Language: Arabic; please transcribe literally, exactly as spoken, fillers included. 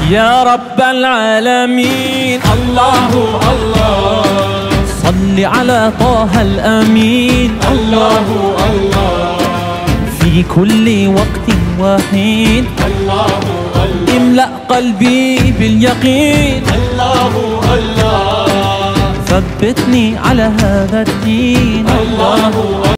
يا رب العالمين. الله الله صل على طه الأمين. الله الله في كل وقت وحين. الله الله املأ قلبي باليقين. الله الله ثبتني على هذا الدين. الله